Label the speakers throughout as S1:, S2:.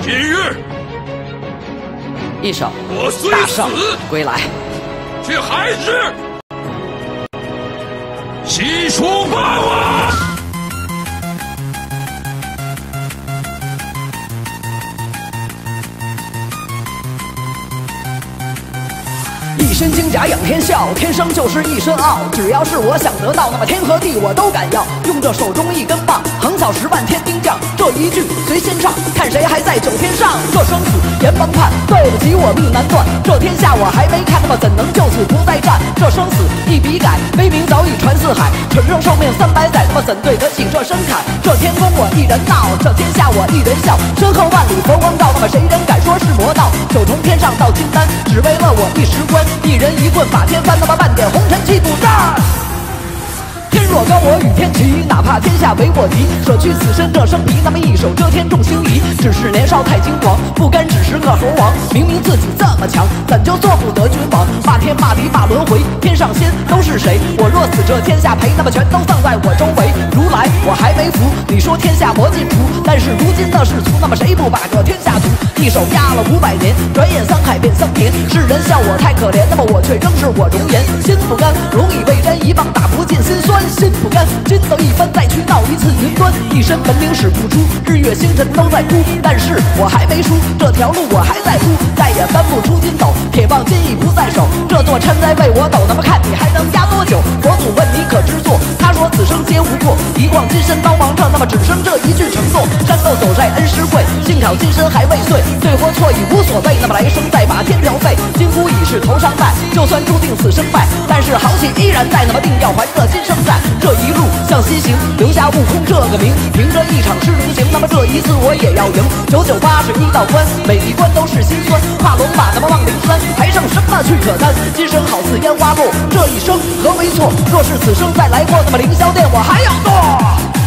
S1: 今日
S2: 一首
S1: 我虽
S2: 大圣
S1: 死
S2: 归来。
S1: 却还是西蜀霸王。
S2: 一身金甲仰天笑，天生就是一身傲。只要是我想得到，那么天和地我都敢要。用这手中一根棒，横扫10万天兵将。这一句随心唱，看谁还在9天上。这生死阎王判，对不起我命难断。这天下我还没看，那么怎能就此不再战？这生死一笔改，威名早已传四海。纯正寿命300载，那么怎对得起这深坎？这天宫我一人闹，这天下我一人笑。身后万里佛光照，那么谁人敢说是魔道？9重天上到金丹，只为了我一时关。一人一棍把天翻，那么半点红尘气不散。天若高我与天齐，哪怕天下为我敌。舍去此身这生皮，那么一手遮天众星移。只是年少太惊狂，不甘只是个猴王。明明自己这么强，怎就做不得君王？骂天骂地骂轮回，天上仙都是谁？我若死这天下赔，那么全都葬在我周围。如来我还没服，你说天下魔尽除，但是如今的世俗，那么谁不把这天下屠？一手压了500年，转眼3海变3年。世人笑我太可怜，那么我却仍是我容颜。心不甘，容易被针一棒打不尽心酸。心不甘，筋斗一番，再去闹一次云端。一身本领使不出，日月星辰都在哭，但是我还没输，这条路我还在铺，再也翻不出筋斗，铁棒金已不在手。这座山在为我抖，那么看你还能压多久？佛祖问你可知错？他说此生皆无过，一晃金身刀王这，那么只剩这一句承诺。山斗走在恩师会，幸好金身还未碎，对或错已无所谓，那么来生再把天条废。金箍已是头上戴，就算注定此生败，但是豪气依然在，那么定要还这今生债。这一路向西行，留下悟空这个名，凭着一场师徒情，那么这一次我也要赢。991道关，每一关都是心酸。跨龙马，那么望灵山，还剩什么去可担？今生好似烟花落，这一生何为错？若是此生再来过，那么凌霄殿我还要做。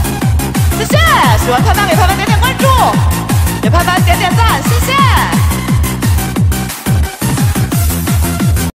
S3: 谢谢，喜欢看到给拍拍点点关注，也拍拍点点赞，谢谢。